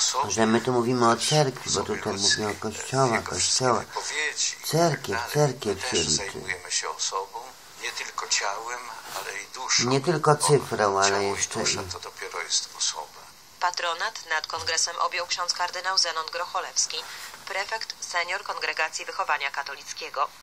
że my tu mówimy o cerkwi, bo tutaj mówimy o kościoła. Cerkiew się liczy. Zajmujemy się osobą, nie tylko ciałem, ale i duszą. Nie tylko cyfrą, ale jeszcze i... Dusza to dopiero jest osoba. Patronat nad kongresem objął ksiądz kardynał Zenon Grocholewski, prefekt senior Kongregacji Wychowania Katolickiego.